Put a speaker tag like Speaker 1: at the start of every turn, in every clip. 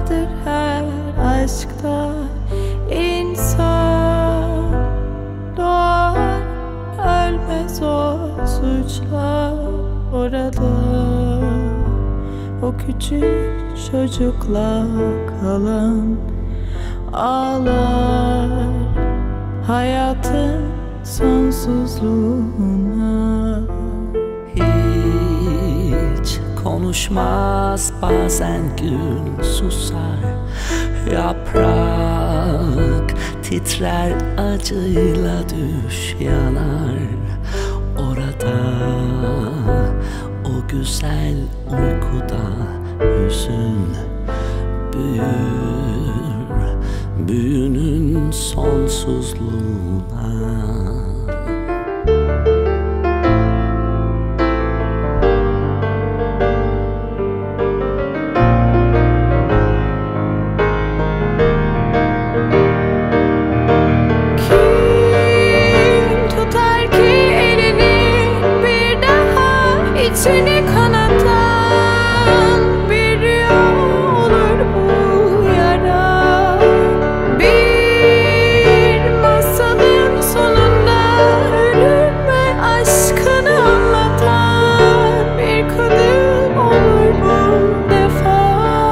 Speaker 1: vardır her aşkta. İnsan doğar, ölmez o suçla. Orada o küçük çocukla kalan ağlar hayatın sonsuzluğuna.
Speaker 2: Hiç konuşmaz, bazen gül susar. Yaprak titrer, acıyla düş yanar. Orada o güzel uykuda hüzün büyür, büyünün sonsuzluğuna.
Speaker 1: İçini kanatan bir rüya olur bu yara. Bir masalın sonunda ölüme aşkını anlatan bir kadın olur bu defa.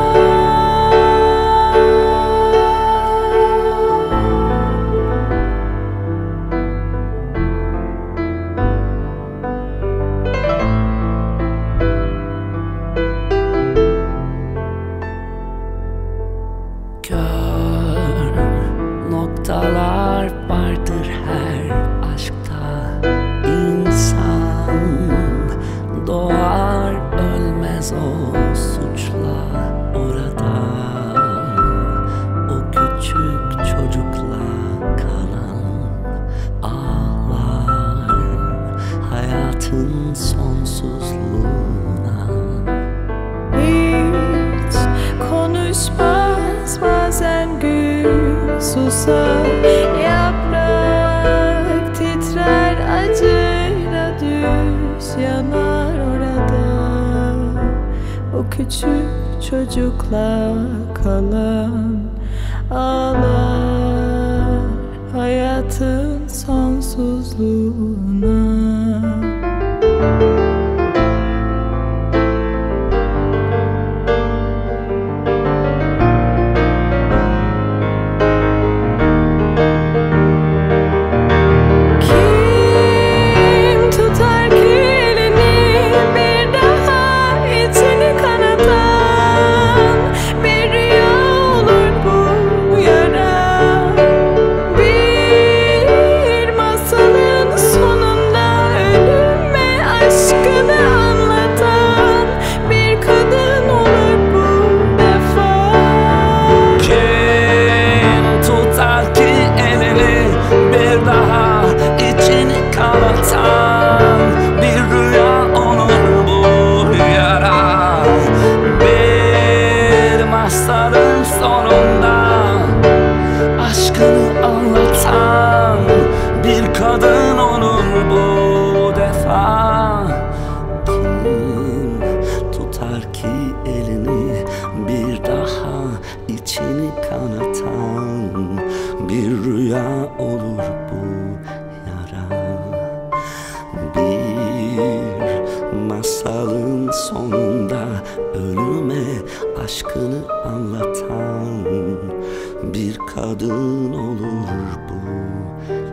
Speaker 2: Noktalar vardır her aşkta. İnsan doğar, ölmez o suçla. Orada o küçük çocukla kalan ağlar hayatın sonsuzluğuna.
Speaker 1: Hiç konuşmaz, bazen gül susar. Yaprak titrer, acıyla düş yanar. Orada o küçük çocukla kalan ağlar hayatın sonsuzluğuna.
Speaker 2: İçini kanatan bir rüya olur bu yara. Bir masalın sonunda ölüme aşkını anlatan bir kadın olur bu